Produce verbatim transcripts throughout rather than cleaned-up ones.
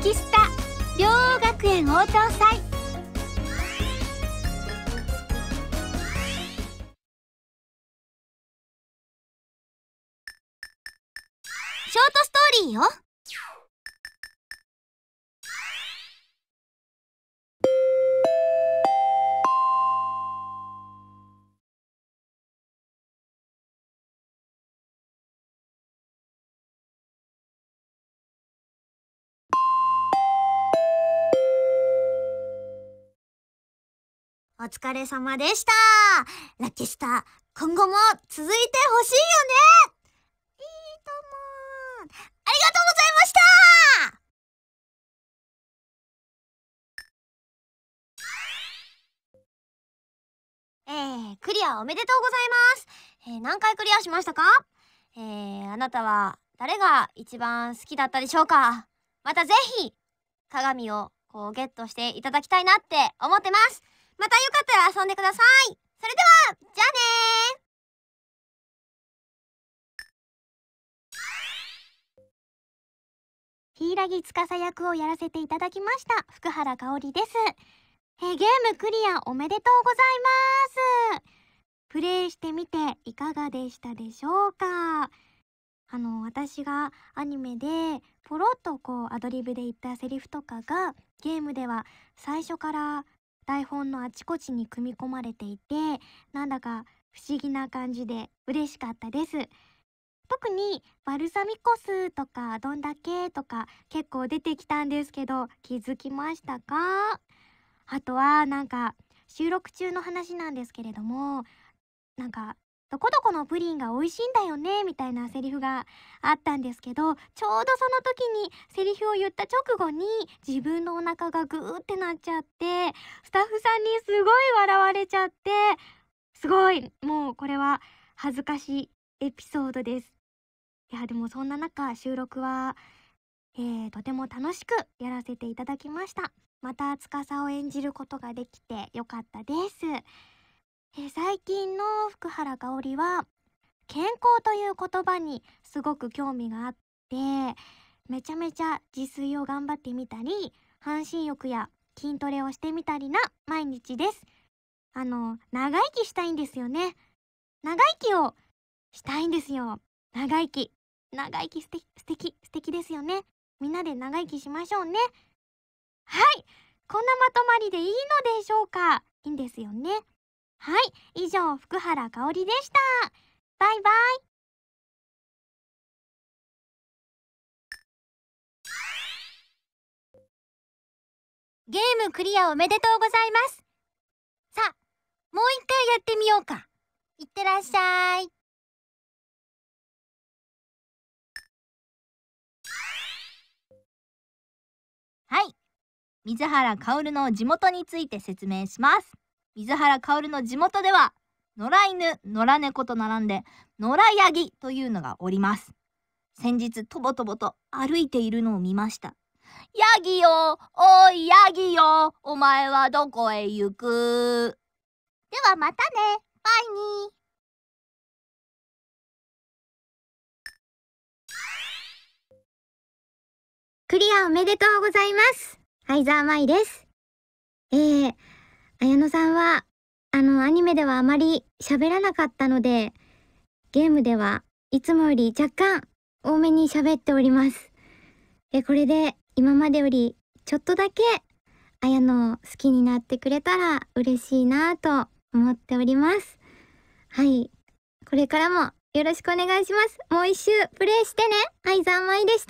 キスタ両学園応答祭。ショートストーリーよ。お疲れ様でした。ラッキースター、今後も続いてほしいよね。いいとも。ありがとうございました。えー、クリアおめでとうございます。えー、何回クリアしましたか？えー、あなたは誰が一番好きだったでしょうか？またぜひ鏡をこうゲットしていただきたいなって思ってます。またよかったら遊んでください。それでは、じゃあねー。柊司役をやらせていただきました福原香織です。えー、ゲームクリアおめでとうございます。プレイしてみていかがでしたでしょうか？あの私がアニメでポロッとこうアドリブで言ったセリフとかがゲームでは最初から台本のあちこちに組み込まれていて、なんだか不思議な感じで嬉しかったです。特にバルサミコ酢とかどんだけとか結構出てきたんですけど、気づきましたか？あとはなんか収録中の話なんですけれども、なんかどこどこのプリンが美味しいんだよねみたいなセリフがあったんですけど、ちょうどその時にセリフを言った直後に自分のお腹がグーってなっちゃって、スタッフさんにすごい笑われちゃって、すごいもうこれは恥ずかしいエピソードです。いやでもそんな中収録は、えー、とても楽しくやらせていただきました。また司を演じることができてよかったです。えー最近の福原香織は健康という言葉にすごく興味があって、めちゃめちゃ自炊を頑張ってみたり、半身浴や筋トレをしてみたりな毎日です。あの長生きしたいんですよね。長生きをしたいんですよ。長生き長生き素敵素敵素敵ですよね。みんなで長生きしましょうね。はい、こんなまとまりでいいのでしょうか？いいんですよね。はい、以上福原香織でした。バイバイ。ゲームクリアおめでとうございます。さあ、もう一回やってみようか。いってらっしゃい。 はい、水原かおるの地元について説明します。水原かおるの地元では野良犬、野良猫と並んで野良ヤギというのがおります。先日とぼとぼと歩いているのを見ました。ヤギよ、おいヤギよ、お前はどこへ行く？ ではまたね。バイニー。クリアおめでとうございます。相沢舞です。えー、綾野さんはあのアニメではあまり喋らなかったので、ゲームではいつもより若干多めに喋っております。えこれで今までよりちょっとだけ綾野を好きになってくれたら嬉しいなと思っております。はい、これからもよろしくお願いします。もう一周プレイしてね。相沢舞でした。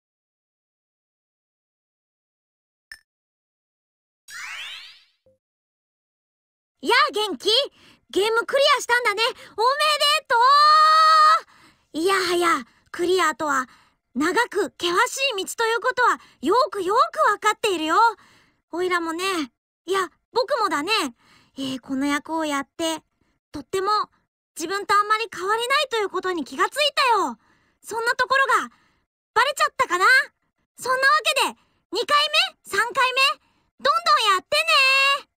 やあ元気？ゲームクリアしたんだね。おめでとう。いやはやクリアとは長く険しい道ということはよくよくわかっているよ。おいらもね、いや僕もだね、えー、この役をやってとっても自分とあんまり変わりないということに気がついたよ。そんなところがバレちゃったかな。そんなわけでにかいめさんかいめどんどんやってね。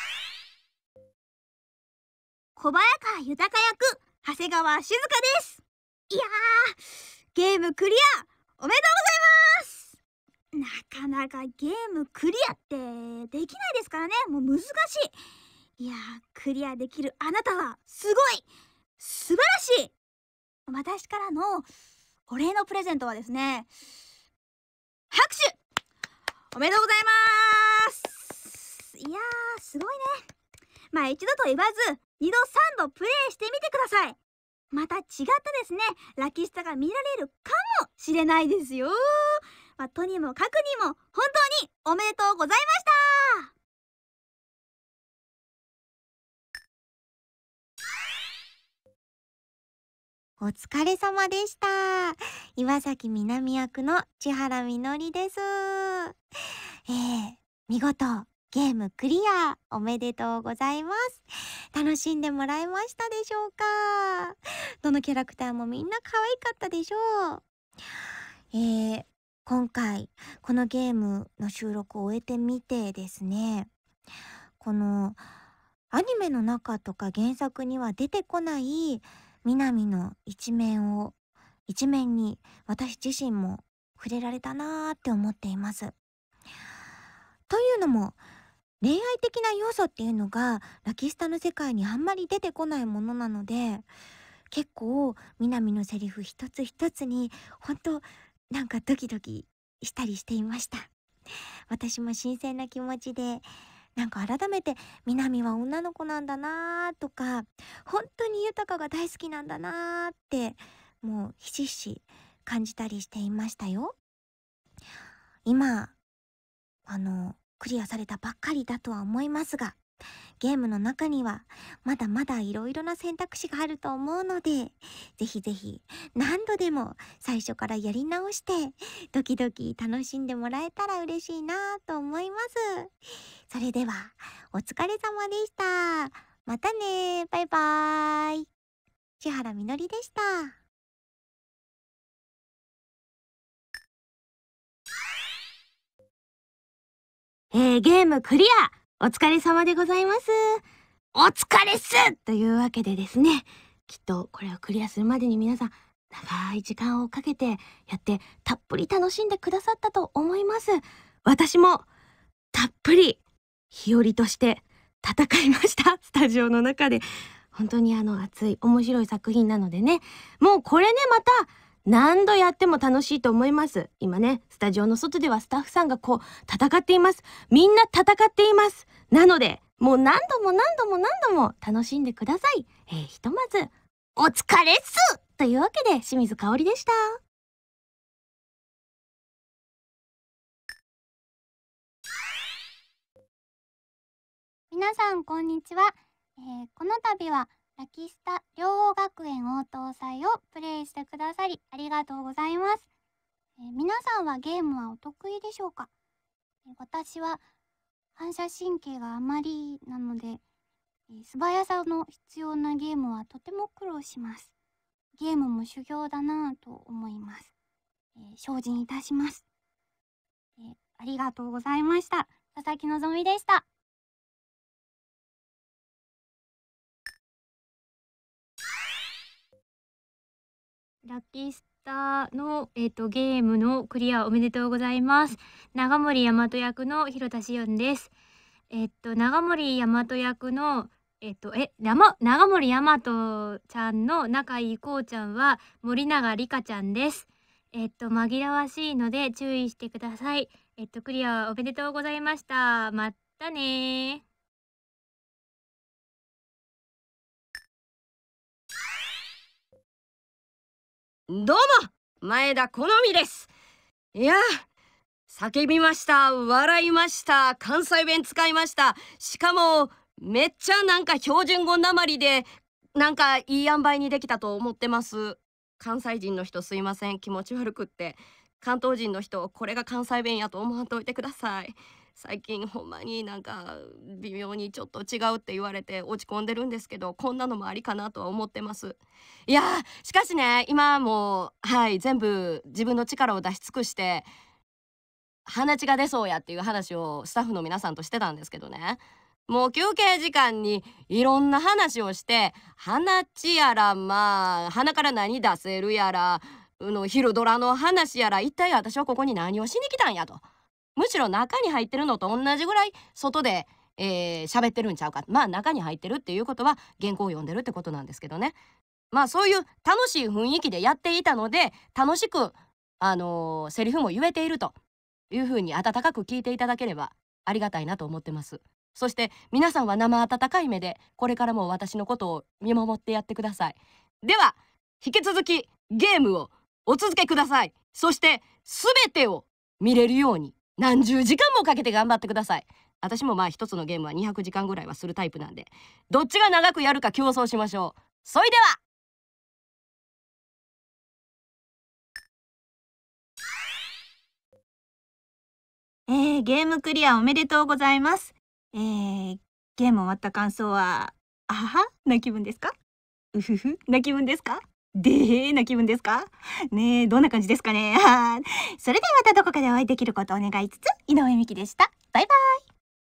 小早川豊役長谷川静香です。 いやー、ゲームクリアおめでとうございます。なかなかゲームクリアってできないですからね。もう難しい。いやー、クリアできるあなたはすごい素晴らしい。私からのお礼のプレゼントはですね、拍手おめでとうございます。いやー、すごいね。まあ一度と言わず二度三度プレイしてみてください。また違ったですねラキスタが見られるかもしれないですよ。まあ、とにもかくにも本当におめでとうございました。 お疲れ様でした。岩崎みなみ役の千原みのりです。えー、見事ゲームクリアおめでとうございます。楽しんでもらえましたでしょうか。どのキャラクターもみんな可愛かったでしょう。えー、今回このゲームの収録を終えてみてですね、このアニメの中とか原作には出てこないみなみの一面を一面に私自身も触れられたなーって思っています。というのも恋愛的な要素っていうのがラキスタの世界にあんまり出てこないものなので、結構みなみのセリフ一つ一つにほんとなんかドキドキしたりしていました。私も新鮮な気持ちでなんか改めてみなみは女の子なんだなーとか、本当に豊が大好きなんだなーってもうひしひし感じたりしていましたよ。今あのクリアされたばっかりだとは思いますが、ゲームの中にはまだまだいろいろな選択肢があると思うので、ぜひぜひ何度でも最初からやり直してドキドキ楽しんでもらえたら嬉しいなと思います。それではお疲れ様でした。またね、バイバーイ。千原みのりでした。 えー、ゲームクリアお疲れ様でございます。お疲れっすというわけでですね、きっとこれをクリアするまでに皆さん長い時間をかけてやってたっぷり楽しんでくださったと思います。私もたっぷり日和として戦いましたスタジオの中で。本当にあの熱い面白い作品なのでね、もうこれねまた何度やっても楽しいと思います。今ねスタジオの外ではスタッフさんがこう戦っています。みんな戦っています。なのでもう何度も何度も何度も楽しんでください。えー、ひとまずお疲れっすというわけで清水香織でした。 皆さんこんにちは。えー、この度はラキスタ両学園応答祭をプレイしてくださりありがとうございます。えー、皆さんはゲームはお得意でしょうか。えー、私は反射神経があまりなので、えー、素早さの必要なゲームはとても苦労します。ゲームも修行だなぁと思います。えー、精進いたします。えー、ありがとうございました。佐々木希でした。 ラッキースターの、えーと、ゲームのクリアおめでとうございます。長森大和役の広田紫音です。えっと長森大和役のえっとえ長長森大和ちゃんの仲いいこうちゃんは森永里香ちゃんです。えっと紛らわしいので注意してください。えっとクリアおめでとうございました。またね。 どうも前田好みです。いや叫びました、笑いました、関西弁使いました。しかもめっちゃなんか標準語なまりでなんかいい塩梅にできたと思ってます。関西人の人すいません、気持ち悪くって。関東人の人これが関西弁やと思わんといてください。最近ほんまになんか微妙にちょっと違うって言われて落ち込んでるんですけど、こんなのもありかなとは思ってます。いやーしかしね、今もうはい全部自分の力を出し尽くして鼻血が出そうやっていう話をスタッフの皆さんとしてたんですけどね、 もう休憩時間にいろんな話をして、鼻血やら、まあ鼻から何出せるやら、うの昼ドラの話やら、一体私はここに何をしに来たんやと。むしろ中に入ってるのと同じぐらい外でえー、喋ってるんちゃうか。まあ中に入ってるっていうことは原稿を読んでるってことなんですけどね。まあそういう楽しい雰囲気でやっていたので、楽しくあのー、セリフも言えているというふうに温かく聞いていただければありがたいなと思ってます。そして皆さんは生温かい目でこれからも私のことを見守ってやってください。では引き続きゲームをお続けください。そして全てを見れるように何十時間もかけて頑張ってください。私もまあ一つのゲームはにひゃくじかんぐらいはするタイプなんで、どっちが長くやるか競争しましょう。それではえー、ゲームクリアおめでとうございます。えー、ゲーム終わった感想は、あははな気分ですか？うふふな気分ですか？でーな気分ですか？ねえ、どんな感じですかね。それではまたどこかでお会いできることを願いつつ、井上美希でした。バイバイ。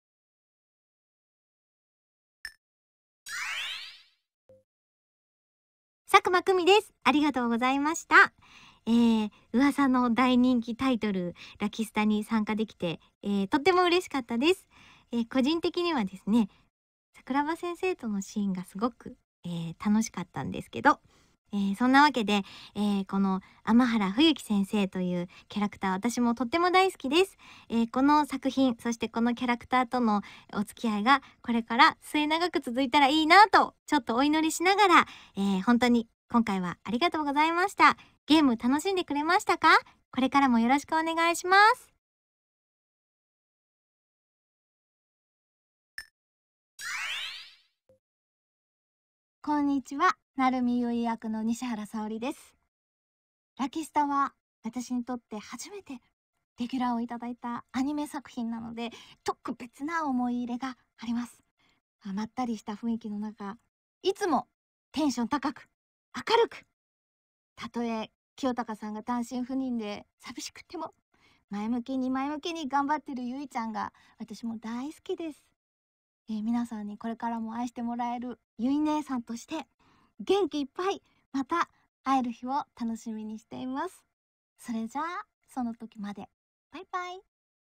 佐久間久美です。ありがとうございました。えー、噂の大人気タイトルラキスタに参加できて、えー、とっても嬉しかったです。えー、個人的にはですね、桜庭先生とのシーンがすごく、えー、楽しかったんですけど、えー、そんなわけで、えー、この天原冬樹先生というキャラクター、私もとっても大好きです。えー、この作品、そしてこのキャラクターとのお付き合いがこれから末永く続いたらいいなとちょっとお祈りしながら、えー、本当に今回はありがとうございました。ゲーム楽しんでくれましたか？これからもよろしくお願いします。 こんにちは、成海優衣役の西原沙織です。ラキスタは私にとって初めてレギュラーをいただいたアニメ作品なので、特別な思い入れがあります。まったりした雰囲気の中、いつもテンション高く明るく、たとえ清高さんが単身赴任で寂しくても前向きに前向きに頑張ってるゆいちゃんが私も大好きです。えー、皆さんにこれからも愛してもらえるゆい姉さんとして元気いっぱいまた会える日を楽しみにしています。それじゃあその時まで、バイバイ。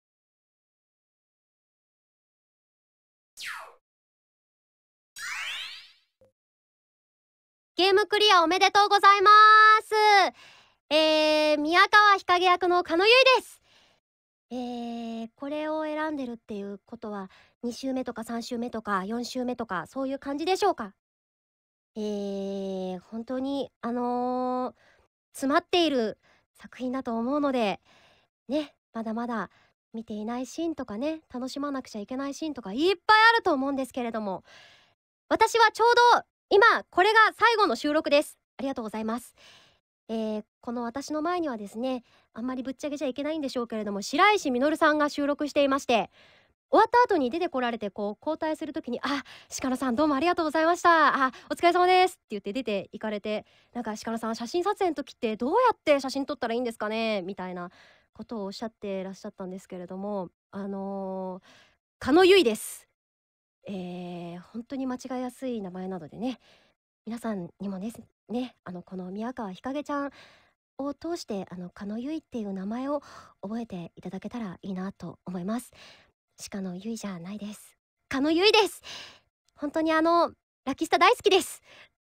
ゲームクリアおめでとうございます。えー、宮川日陰役の加野由依です。えー、これを選んでるっていうことはに週目とかさん週目とかよん週目とかそういう感じでしょうか。えー、本当にあのー、詰まっている作品だと思うのでね、まだまだ見ていないシーンとかね、楽しまなくちゃいけないシーンとかいっぱいあると思うんですけれども、私はちょうど今これが最後の収録です。ありがとうございます。えー、この私の前にはですね、あんまりぶっちゃけちゃいけないんでしょうけれども、白石稔さんが収録していまして、終わった後に出てこられてこう交代する時に「あ、鹿野さんどうもありがとうございました。あ、お疲れ様です」って言って出て行かれて、なんか鹿野さん写真撮影の時ってどうやって写真撮ったらいいんですかねみたいなことをおっしゃってらっしゃったんですけれども、あのー、加野由依です。えー、本当に間違いやすい名前なのでね、皆さんにもですね、あのこの宮川日陰ちゃんを通してあの加野由依っていう名前を覚えていただけたらいいなと思います。鹿野由依じゃないです。加野由依です。本当にあのラキスタ大好きです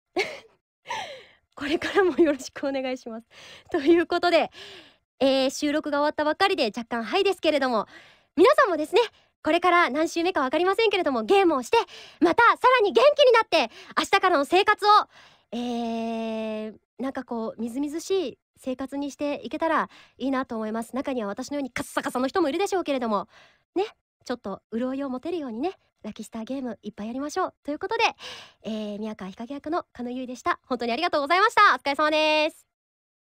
これからもよろしくお願いします。ということで、えー、収録が終わったばっかりで若干ハイですけれども、皆さんもですね、これから何週目か分かりませんけれどもゲームをして、またさらに元気になって明日からの生活を、えー、なんかこうみずみずしい生活にしていけたらいいなと思います。中には私のようにカッサカサの人もいるでしょうけれどもね、ちょっと潤いを持てるようにね、ラキスターゲームいっぱいやりましょうということで、えー、宮川日陰役の加野由依でした。本当にありがとうございました。お疲れ様です。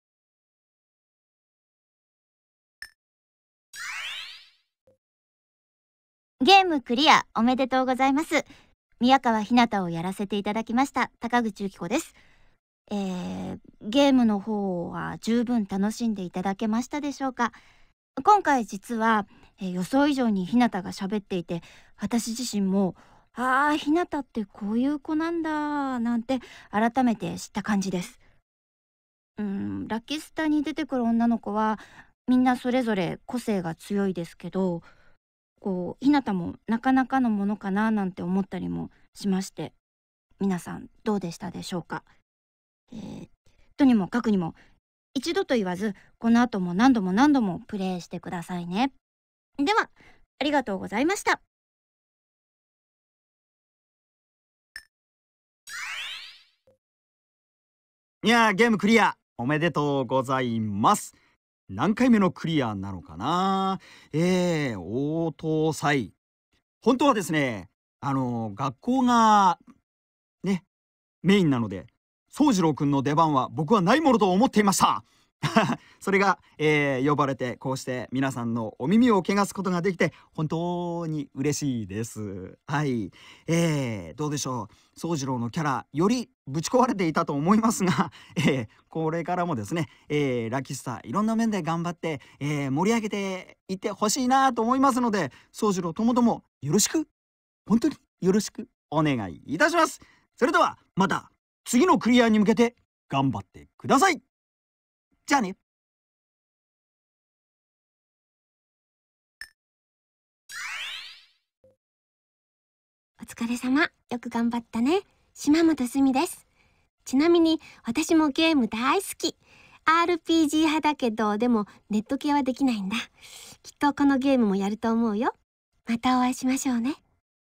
ゲームクリアおめでとうございます。宮川ひなたをやらせていただきました高口由紀子です。えー、ゲームの方は十分楽しんでいただけましたでしょうか。 今回実は、えー予想以上にひなたが喋っていて、私自身もあーひなたってこういう子なんだなんて改めて知った感じです。うーんラキスタに出てくる女の子はみんなそれぞれ個性が強いですけど、こうひなたもなかなかのものかななんて思ったりもしまして、皆さんどうでしたでしょうか。えーとにもかくにも一度と言わずこの後も何度も何度もプレイしてくださいね。ではありがとうございました。 いやー、ゲームクリアおめでとうございます。何回目のクリアなのかな。えー、応答祭。本当はですね、あのー学校がね、メインなので、宗次郎くんの出番は僕はないものと思っていました。それが、えー呼ばれてこうして皆さんのお耳を汚すことができて本当に嬉しいです。はい、えー、どうでしょう。宗次郎のキャラよりぶち壊れていたと思いますが、えーこれからもですね、えーラキスタいろんな面で頑張って、えー盛り上げていってほしいなと思いますので、宗次郎ともどもよろしく、本当によろしくお願いいたします。それではまた次のクリアに向けて頑張ってください。じゃあね。 お疲れ様。よく頑張ったね。島本すみです。ちなみに私もゲーム大好き。アールピージー 派だけど、でもネット系はできないんだ。きっとこのゲームもやると思うよ。またお会いしましょうね。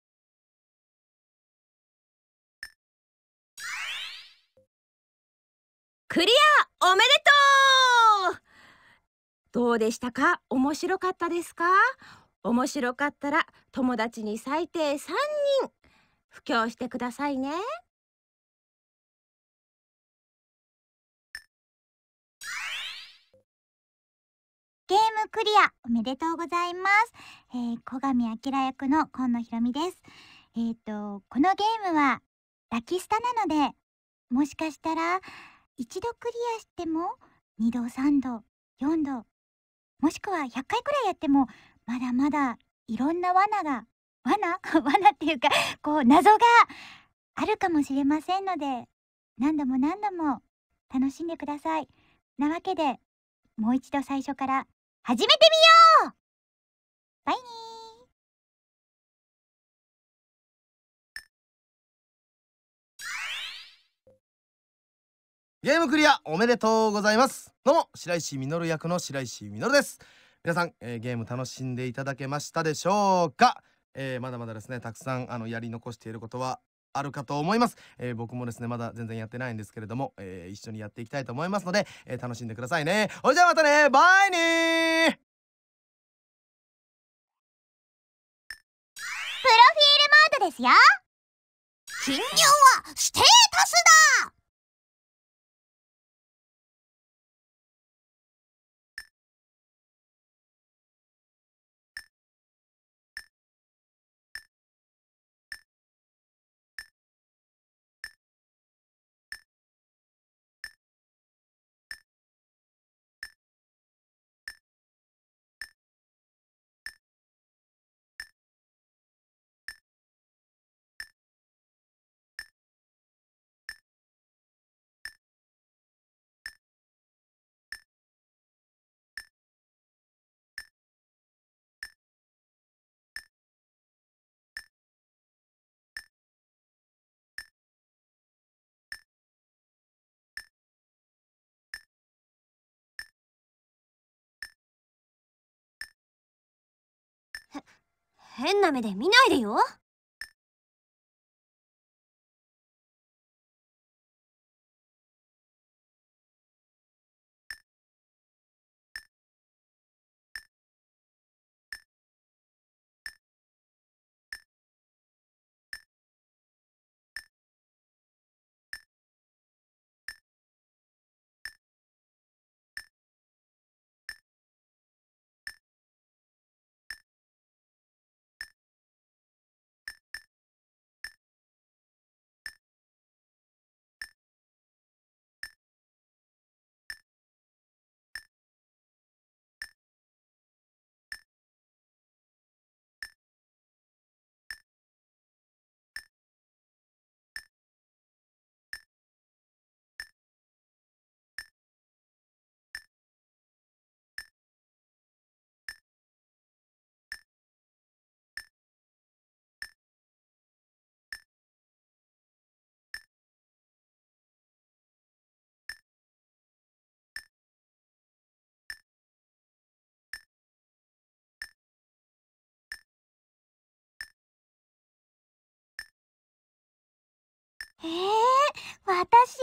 クリアおめでとう。どうでしたか？面白かったですか？面白かったら友達に最低さんにん布教してくださいね。 ゲームクリアおめでとうございます。えー、小上明役の今野ひろみです。えっ、とこのゲームはラキスタなので、もしかしたら一度クリアしてもにどさんどよんど、もしくはひゃっかいくらいやってもまだまだいろんな罠が罠罠っていうかこう謎があるかもしれませんので、何度も何度も楽しんでください。なわけでもう一度最初から始めてみよう。バイニー。 ゲームクリアおめでとうございます。どうも白石稔役の白石稔です。皆さん、えーゲーム楽しんでいただけましたでしょうか。えーまだまだですね、たくさんあのやり残していることはあるかと思います。えー僕もですねまだ全然やってないんですけれども、えー一緒にやっていきたいと思いますので、えー楽しんでくださいね。それじゃあまたね、バイニー。 プロフィールモードですよ。 侵入はステータスだ。変な目で見ないでよ。 えー、私？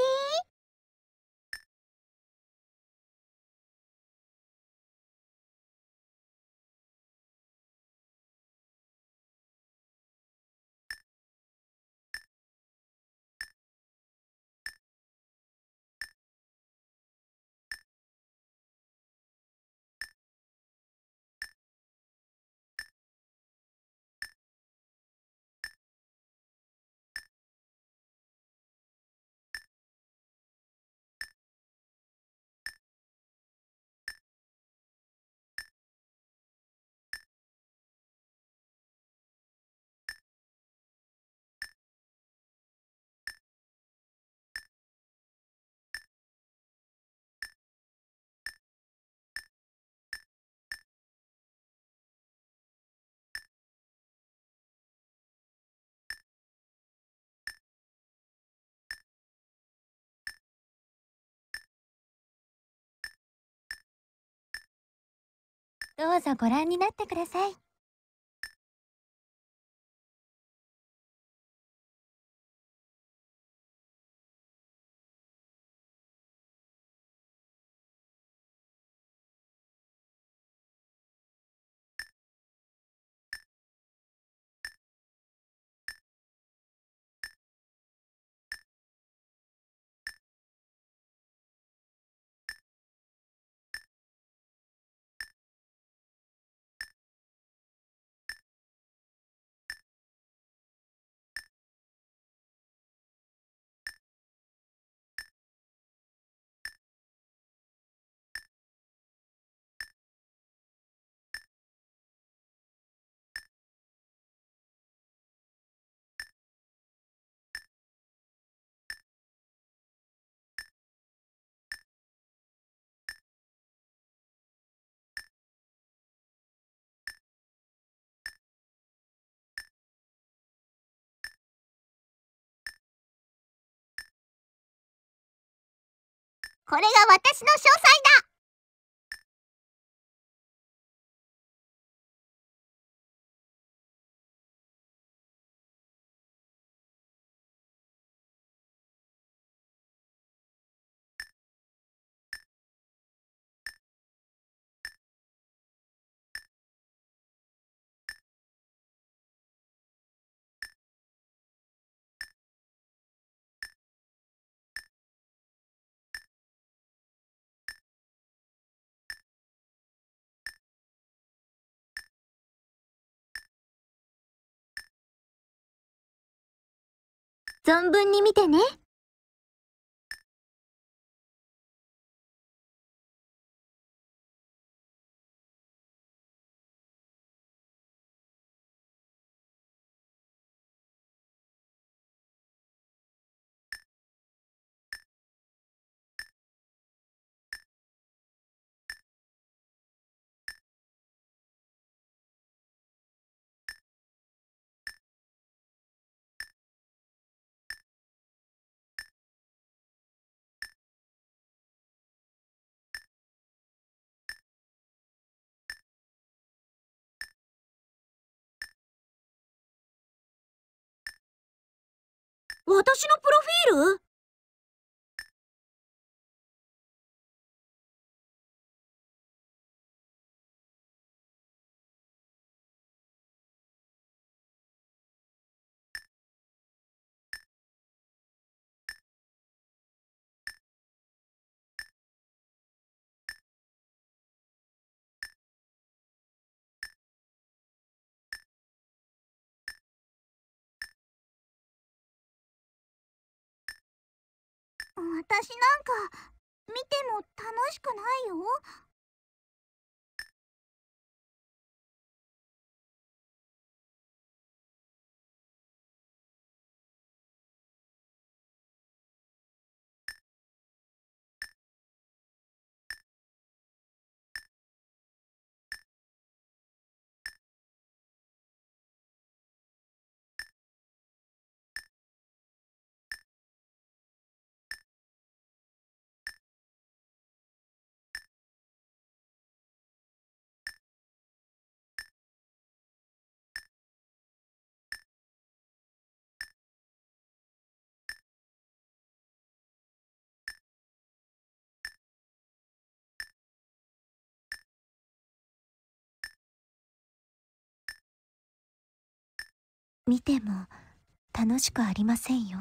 どうぞご覧になってください。これが私の詳細だ。存分に見てね。私のプロフィール？私なんか見ても楽しくないよ。 見ても楽しくありませんよ。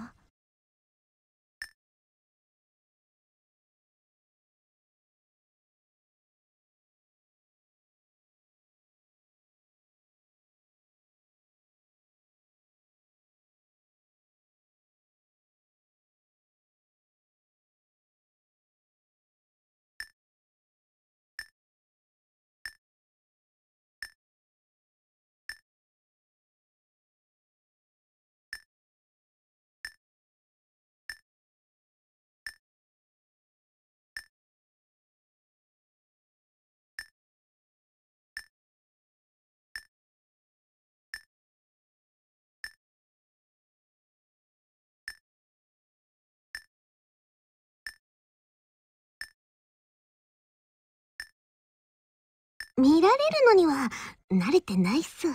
見られるのには慣れてないっす。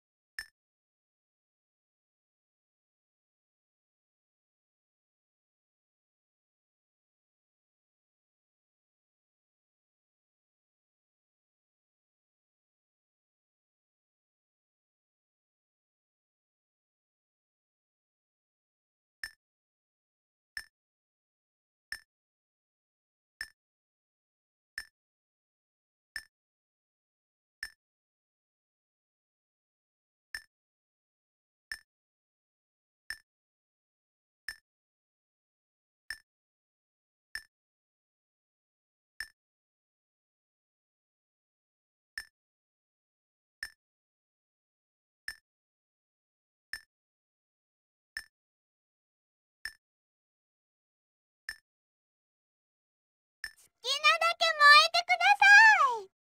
好きなだけ燃えてください。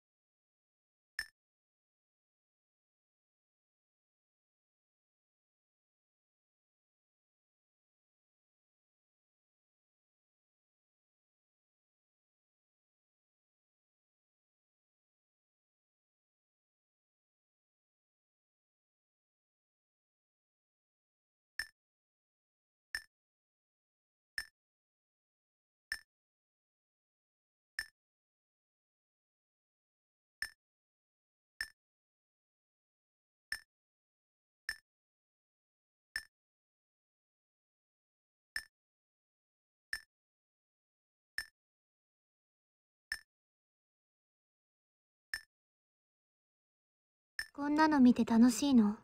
こんなの見て楽しいの？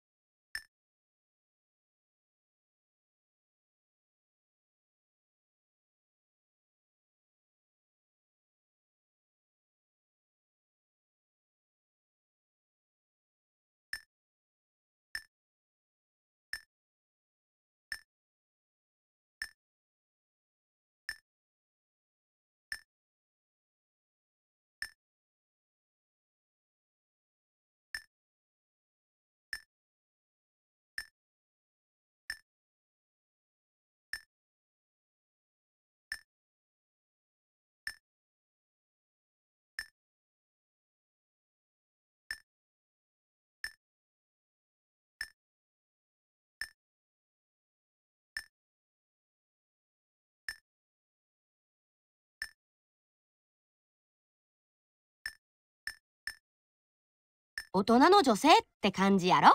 大人の女性って感じやろ。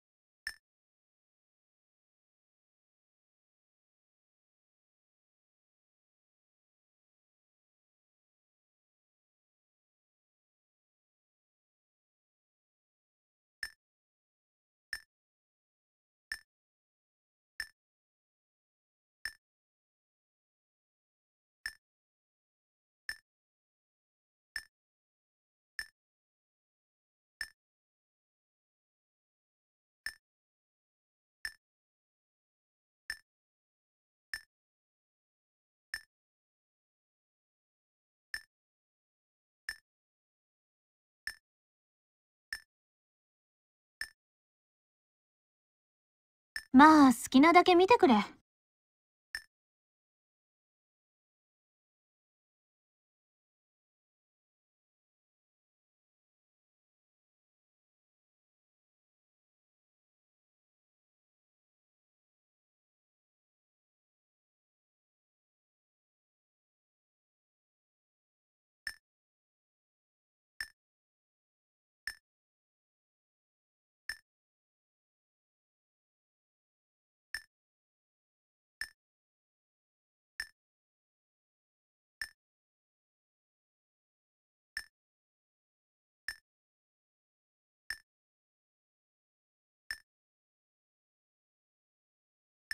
まあ好きなだけ見てくれ。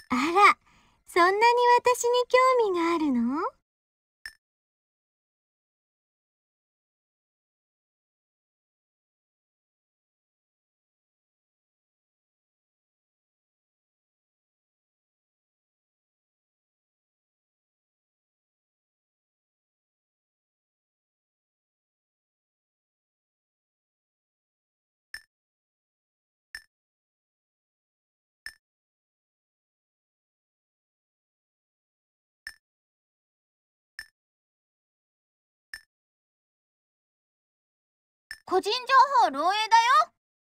あら、そんなに私に興味があるの？ 個人情報漏洩だよ。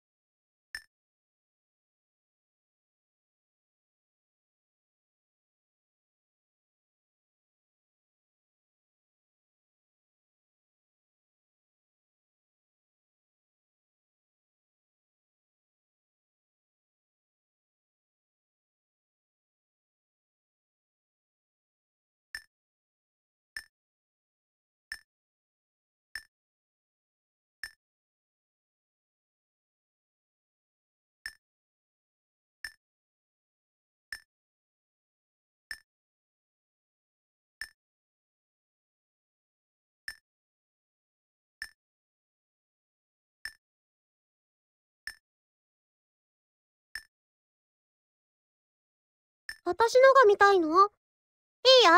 私のが見たいの？いいよ。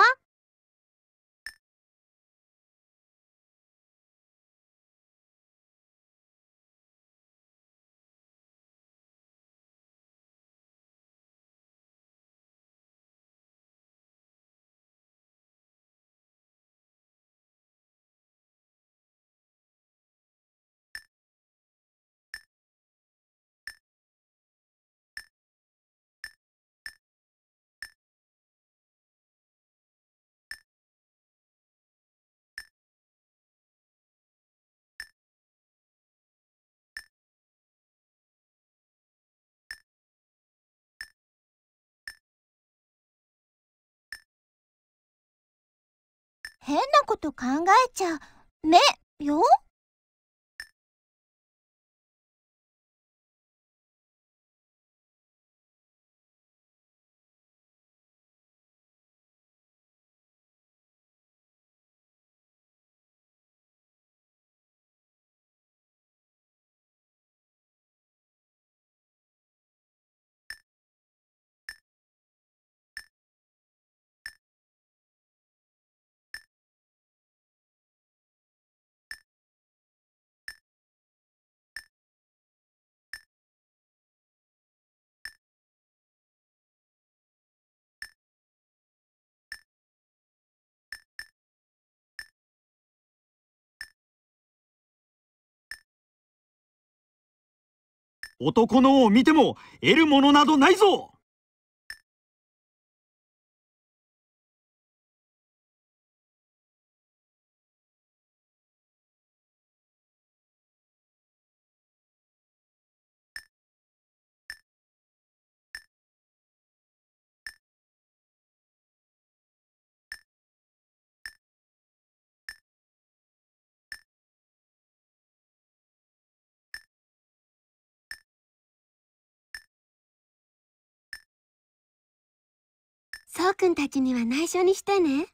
変なこと考えちゃ目よ。 男のを見ても得るものなどないぞ。 そうくんたちには内緒にしてね。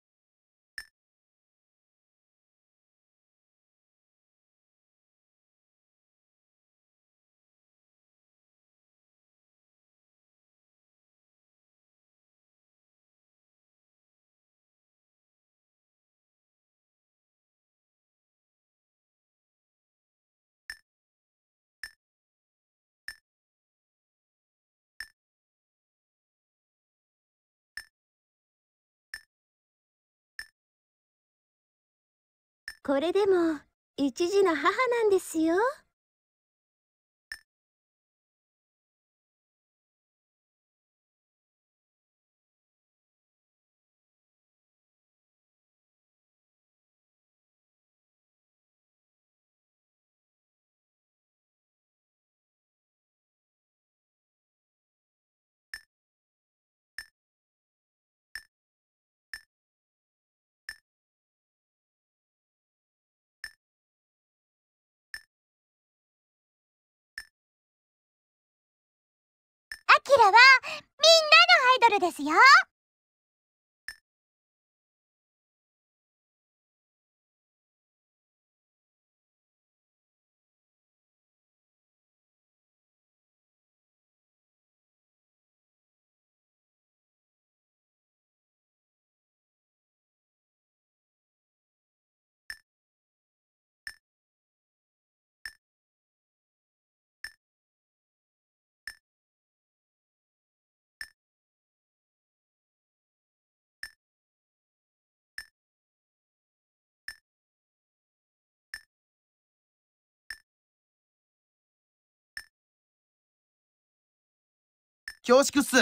これでも一児の母なんですよ。アキラはみんなのイドルですよ。 恐縮っす。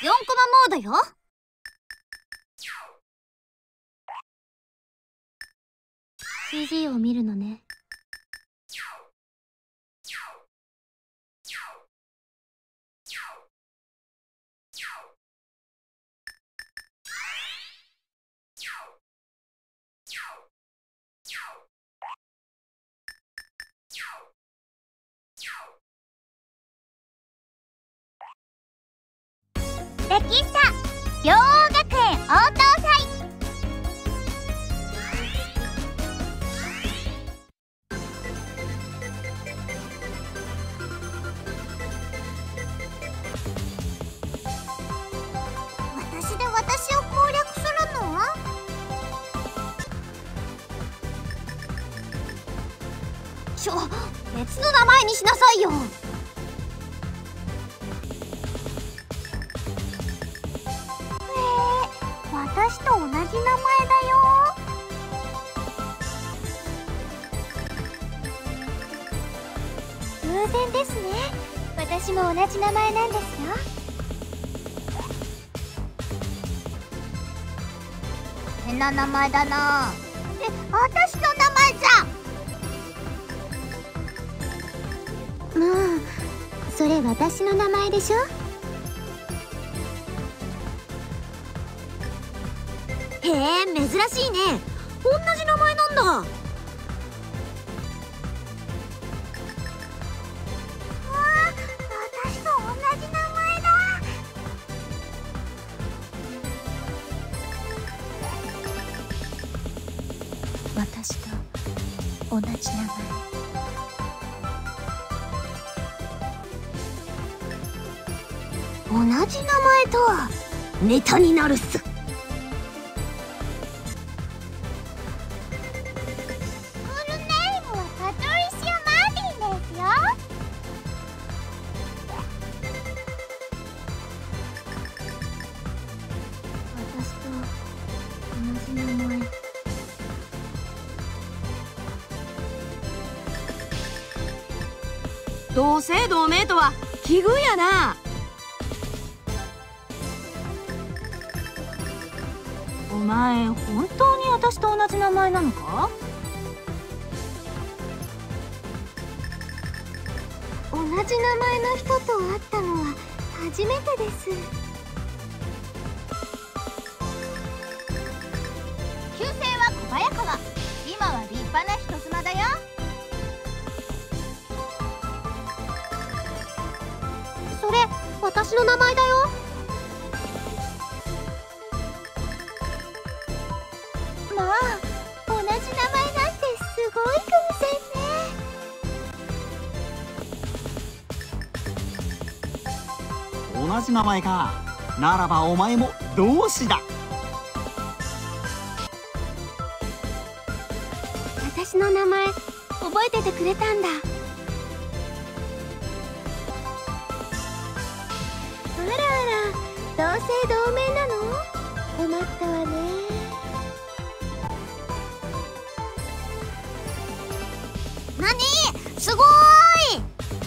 よんコマモードよ。 シージー を見るのね。 ラッキースター両王学園応答祭。私で私を攻略するの？ ちょ、別の名前にしなさいよ。 私と同じ名前だよ。偶然ですね。私も同じ名前なんですよ。 変な名前だな。 え、私の名前じゃ。まあ、それ私の名前でしょ。 へえ、珍しいね。同じ名前なんだ。 わあ、私と同じ名前だ。 私と同じ名前。同じ名前とはネタになるっす。 同姓同名とは奇遇やな。 お前本当に私と同じ名前なのか？ 同じ名前の人と会ったのは初めてです。 旧姓は小早川。今は立派な人妻だよ。 それ私の名前だよ。まあ同じ名前なんてすごい偶然ね。 同じ名前か。ならばお前も同志だ。 私の名前覚えててくれたんだ。あらあら、同姓同名なの？困ったわね。 なに？すごーい！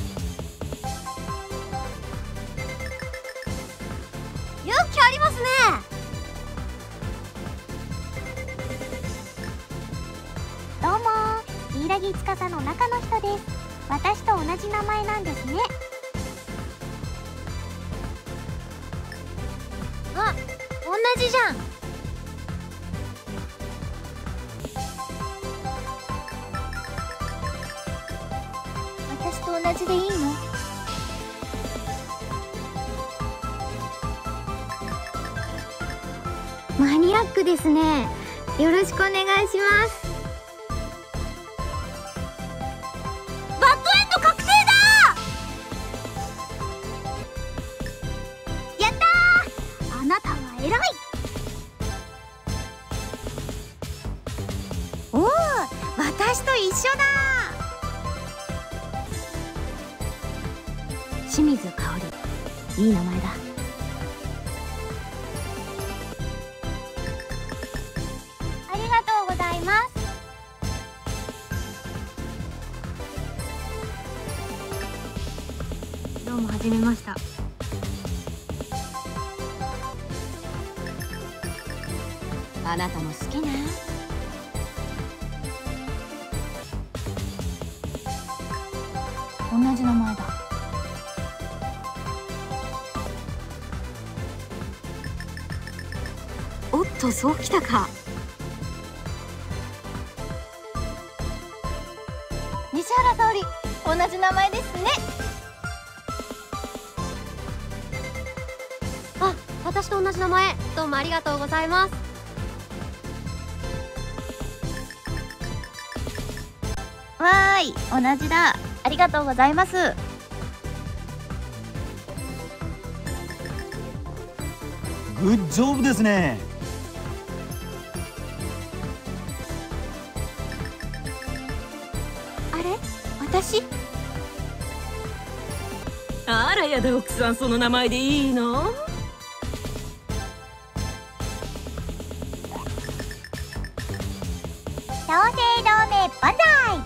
勇気ありますね。 どうもー、柊司の中の人です。私と同じ名前なんですね。 あ、同じじゃん。 私と同じでいいの？マニアックですね。よろしくお願いします。 バッドエンド確定だ。 やったー、あなたは偉い。 おお、私と一緒だ。清水香織、いい名前だ。 ありがとうございます。 どうもはじめました。 あなたも好きね。 同じ名前だ。 おっと、そうきたか。 西原沙織、同じ名前ですね。 あ、私と同じ名前。どうもありがとうございます。 わーい、同じだ。ありがとうございます。 グッジョブですね。 あれ、私？ あらやだ、奥さん、その名前でいいの？ 同姓同名万歳。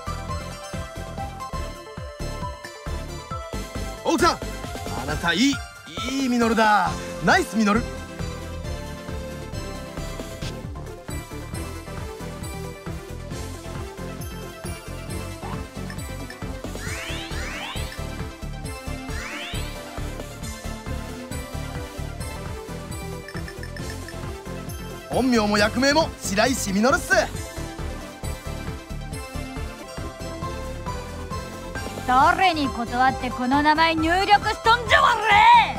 奥さん、あなたいいいいミノルだ。ナイスミノル。本名も役名も白石ミノルっす。 誰に断ってこの名前入力しとんじゃわれ。